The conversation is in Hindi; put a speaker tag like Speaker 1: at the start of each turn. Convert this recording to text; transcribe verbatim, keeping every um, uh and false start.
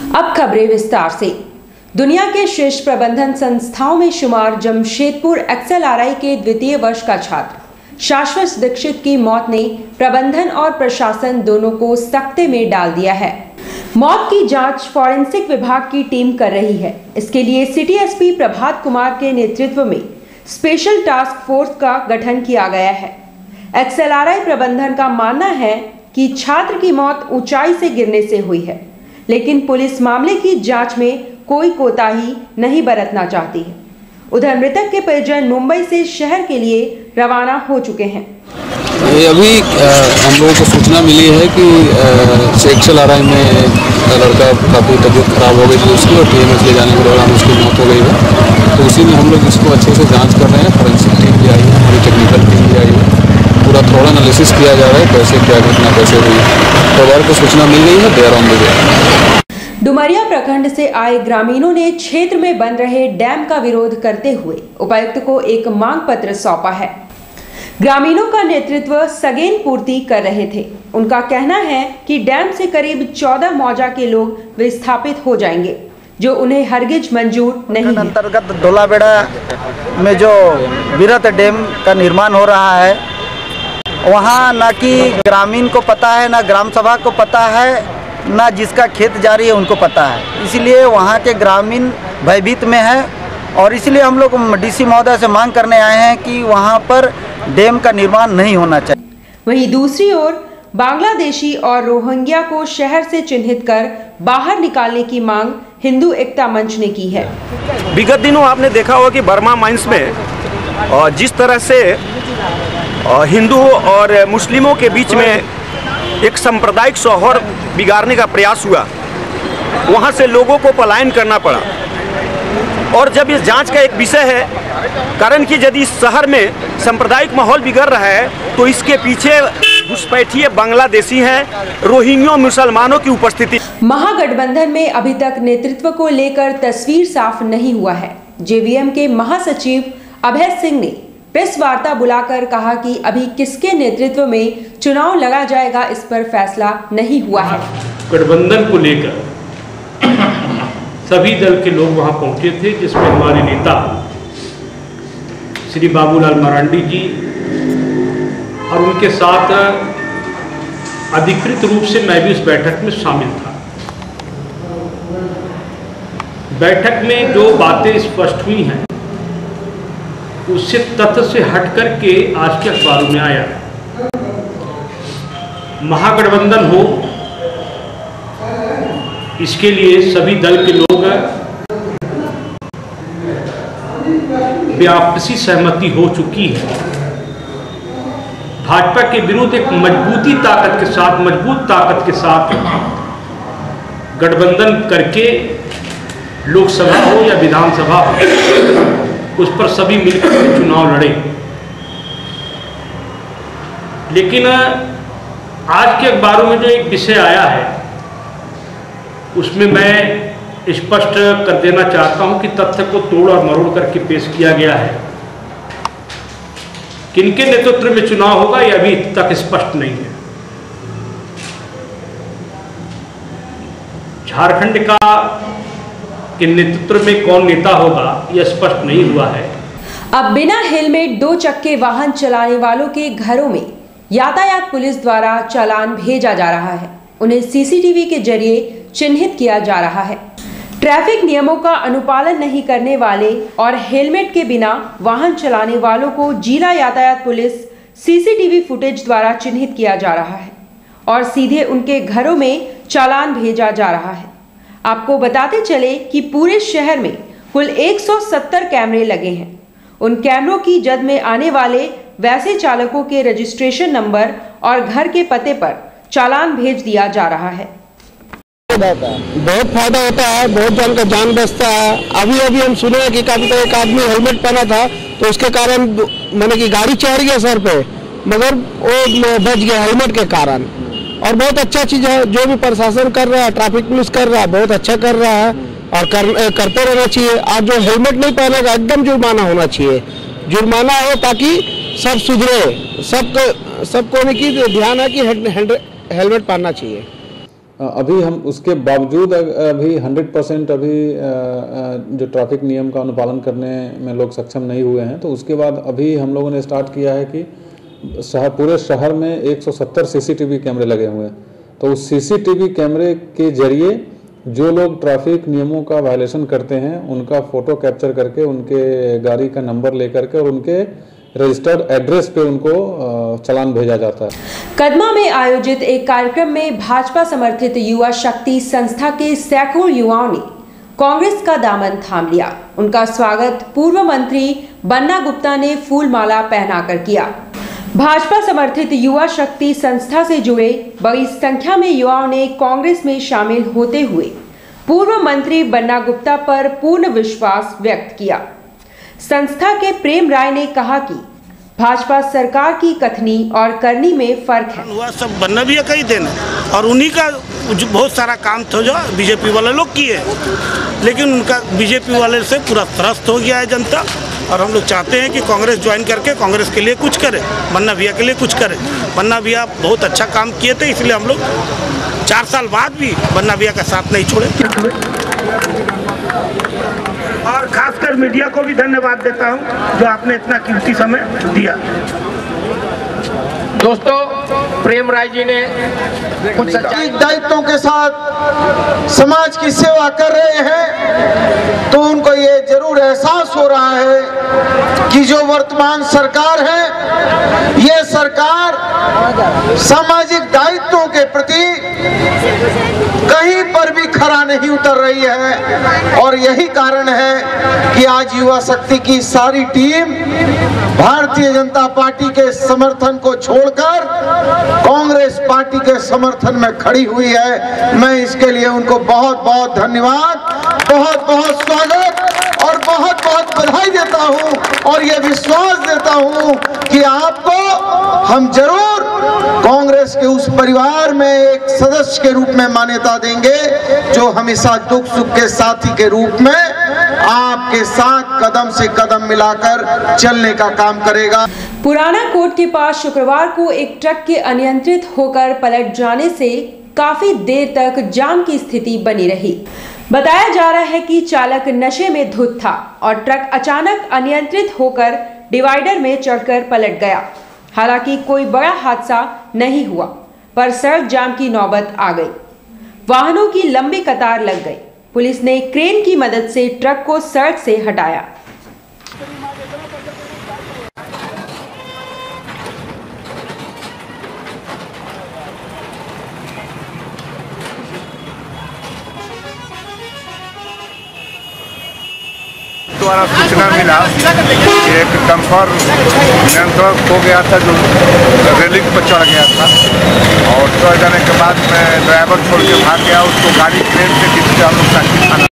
Speaker 1: अब खबरें विस्तार से। दुनिया के श्रेष्ठ प्रबंधन संस्थाओं में शुमार जमशेदपुर एक्सेल आर आई के द्वितीय वर्ष का छात्र शाश्वत दीक्षित की मौत ने प्रबंधन और प्रशासन दोनों को सकते में डाल दिया है। मौत की जांच फॉरेंसिक विभाग की टीम कर रही है। इसके लिए city S P Prabhat Kumar के नेतृत्व में स्पेशल टास्क फोर्स का गठन किया गया है। एक्सेल आर आई प्रबंधन का मानना है कि छात्र की मौत ऊंचाई से गिरने से हुई है, लेकिन पुलिस मामले की जांच में कोई कोताही नहीं बरतना चाहती है। उधर मृतक के परिजन मुंबई से शहर के लिए रवाना हो चुके हैं।
Speaker 2: ये अभी आ, हम लोगों को सूचना मिली है कि एक्सेल आर आई में लड़का काफ़ी तबीयत खराब हो गई थी उसकी, और टी एम एच ले जाने के दौरान उसकी मौत हो गई है। तो उसी में हम लोग इसको अच्छे से जांच कर रहे हैं। फॉरेंसिक टीम भी आई है, हमारी टेक्निकल टीम भी आई है। पूरा थोड़ा एनालिसिस किया जा रहा है कैसे क्या घटना कैसे हुई। परिवार को सूचना मिल गई है, they are on the way.
Speaker 1: Dumaria प्रखंड से आए ग्रामीणों ने क्षेत्र में बन रहे डैम का विरोध करते हुए उपायुक्त को एक मांग पत्र सौंपा है। ग्रामीणों का नेतृत्व सगेन पूर्ति कर रहे थे। उनका कहना है कि डैम से करीब चौदह मौजा के लोग विस्थापित हो जाएंगे, जो उन्हें हरगिज मंजूर नहीं है।
Speaker 3: अंतर्गत डोलाबेड़ा में जो विरत डैम का निर्माण हो रहा है, वहाँ न कि ग्रामीण को पता है, न ग्राम सभा को पता है, ना जिसका खेत जारी है उनको पता है। इसलिए वहाँ के ग्रामीण भयभीत में है, और इसलिए हम लोग डीसी महोदय से मांग करने आए हैं कि वहाँ पर डैम का निर्माण नहीं होना चाहिए।
Speaker 1: वहीं दूसरी ओर बांग्लादेशी और रोहिंग्या को शहर से चिन्हित कर बाहर निकालने की मांग हिंदू एकता मंच ने की है।
Speaker 4: विगत दिनों आपने देखा होगा कि बर्मा माइंस में जिस तरह से हिंदू और मुस्लिमों के बीच में एक सांप्रदायिक सौहार्द बिगाड़ने का प्रयास हुआ, वहां से लोगों को पलायन करना पड़ा। और जब इस जांच का एक विषय है, कारण कि यदि इस शहर में सांप्रदायिक माहौल बिगड़ रहा है तो इसके पीछे घुसपैठिए बांग्लादेशी हैं, रोहिंग्या मुसलमानों की उपस्थिति।
Speaker 1: महागठबंधन में अभी तक नेतृत्व को लेकर तस्वीर साफ नहीं हुआ है। जे वी एम के महासचिव अभय सिंह ने प्रेस वार्ता बुलाकर कहा कि अभी किसके नेतृत्व में चुनाव लड़ा जाएगा इस पर फैसला नहीं हुआ है।
Speaker 5: गठबंधन को लेकर सभी दल के लोग वहां पहुंचे थे, जिसमें हमारे नेता श्री बाबूलाल मरांडी जी और उनके साथ अधिकृत रूप से मैं भी उस बैठक में शामिल था। बैठक में जो बातें स्पष्ट हुई हैं उससे तथ्य से हट करके आज के अखबारों में आया। महागठबंधन हो, इसके लिए सभी दल के लोग आपसी सहमति हो चुकी है। भाजपा के विरुद्ध एक मजबूती ताकत के साथ मजबूत ताकत के साथ गठबंधन करके लोकसभा हो या विधानसभा हो, उस पर सभी मिलकर चुनाव लड़े। लेकिन आज के अखबारों में जो एक विषय आया है उसमें मैं स्पष्ट कर देना चाहता हूं कि तथ्य को तोड़ और मरोड़ करके पेश किया गया है। किनके नेतृत्व में चुनाव होगा यह अभी तक स्पष्ट नहीं है। झारखंड का के नेतृत्व में कौन नेता होगा यह स्पष्ट नहीं हुआ है।
Speaker 1: अब बिना हेलमेट दो चक्के वाहन चलाने वालों के घरों में यातायात पुलिस द्वारा चालान भेजा जा रहा है। उन्हें सी सी टी वी के जरिए चिन्हित किया जा रहा है। ट्रैफिक नियमों का अनुपालन नहीं करने वाले और हेलमेट के बिना वाहन चलाने वालों को जिला यातायात police C C T V footage द्वारा चिन्हित किया जा रहा है और सीधे उनके घरों में चालान भेजा जा रहा है। आपको बताते चले कि पूरे शहर में कुल एक सौ सत्तर कैमरे लगे हैं। उन कैमरों की जद में आने वाले वैसे चालकों के रजिस्ट्रेशन नंबर और घर के पते पर चालान भेज दिया जा रहा है।
Speaker 6: बहुत फायदा होता है, बहुत जन का जान बचता है। अभी अभी हम सुने कि कभी तो एक आदमी हेलमेट पहना था तो उसके कारण मैंने कि गाड़ी चढ़ गया सर पे, मगर वो बच गया हेलमेट के कारण। और बहुत अच्छा चीज है जो भी प्रशासन कर रहा है, ट्रैफिक पुलिस कर रहा है, बहुत अच्छा कर रहा है और कर, करते रहना चाहिए। आज जो हेलमेट नहीं पहनेगा एकदम जुर्माना होना चाहिए, जुर्माना हो ताकि सब सुधरे। सबको सबको की ध्यान है कि हेलमेट पहनना चाहिए।
Speaker 2: अभी हम उसके बावजूद अभी हंड्रेड परसेंट अभी जो ट्रैफिक नियम का अनुपालन करने में लोग सक्षम नहीं हुए हैं, तो उसके बाद अभी हम लोगों ने स्टार्ट किया है कि शहर पूरे शहर में एक सौ सत्तर सीसीटीवी कैमरे लगे हुए हैं। तो उस सीसीटीवी कैमरे के जरिए जो लोग ट्रैफिक नियमों का वायलेशन करते हैं उनका फ़ोटो कैप्चर करके उनके गाड़ी का नंबर लेकर के और उनके रजिस्टर्ड एड्रेस पे उनको चालान भेजा जाता है।
Speaker 1: कदमा में आयोजित एक कार्यक्रम में भाजपा समर्थित युवा शक्ति संस्था के सैकड़ों युवाओं ने कांग्रेस का दामन थाम लिया। उनका स्वागत पूर्व मंत्री बन्ना गुप्ता ने फूल माला पहनाकर किया। भाजपा समर्थित युवा शक्ति संस्था से जुड़े बड़ी संख्या में युवाओं ने कांग्रेस में शामिल होते हुए पूर्व मंत्री बन्ना गुप्ता पर पूर्ण विश्वास व्यक्त किया। संस्था के प्रेम राय ने कहा कि भाजपा सरकार की कथनी और करनी में फर्क है।
Speaker 7: हुआ सब बन्ना भैया का ही देना और उन्हीं का बहुत सारा काम था जो बीजेपी वाले लोग किए, लेकिन उनका बीजेपी वाले से पूरा त्रस्त हो गया है जनता। और हम लोग चाहते हैं कि कांग्रेस ज्वाइन करके कांग्रेस के लिए कुछ करे, बन्ना भैया के लिए कुछ करे। बन्ना भैया बहुत अच्छा काम किए थे, इसलिए हम लोग चार साल बाद भी बन्ना भैया का साथ नहीं छोड़े। और खासकर मीडिया को भी धन्यवाद देता हूं जो आपने इतना कीमती समय दिया।
Speaker 8: दोस्तों, प्रेम राय जी ने कुछ
Speaker 6: दायित्वों के साथ समाज की सेवा कर रहे हैं, तो उनको ये जरूर एहसास हो रहा है कि जो वर्तमान सरकार है, ये सरकार सामाजिक दायित्वों के प्रति कहीं पर भी खरा नहीं उतर रही है। और यही कारण है कि आज युवा शक्ति की सारी टीम भारतीय जनता पार्टी के समर्थन को छोड़कर कांग्रेस पार्टी के समर्थन में खड़ी हुई है। मैं इसके लिए उनको बहुत बहुत धन्यवाद, बहुत बहुत स्वागत और बहुत बहुत बधाई देता हूं और ये विश्वास देता हूं कि आपको हम जरूर कांग्रेस के उस परिवार में एक सदस्य के रूप में मान्यता देंगे जो हमेशा दुख सुख के साथी के रूप में आपके साथ कदम से कदम मिलाकर चलने का काम करेगा।
Speaker 1: पुराना कोर्ट के पास शुक्रवार को एक ट्रक के अनियंत्रित होकर पलट जाने से काफी देर तक जाम की स्थिति बनी रही। बताया जा रहा है कि चालक नशे में धुत था और ट्रक अचानक अनियंत्रित होकर डिवाइडर में चढ़कर पलट गया। हालांकि कोई बड़ा हादसा नहीं हुआ, पर सड़क जाम की नौबत आ गई। वाहनों की लंबी कतार लग गई। पुलिस ने क्रेन की मदद से ट्रक को सड़क से हटाया।
Speaker 9: द्वारा सूचना मिला कि एक डंपर नियंत्रण खो गया था जो रेलिंग पर चढ़ गया था और चढ़ जाने के बाद में ड्राइवर छोड़ के भाग गया। उसको गाड़ी क्रेन से खींच के हम लोग साथी थाना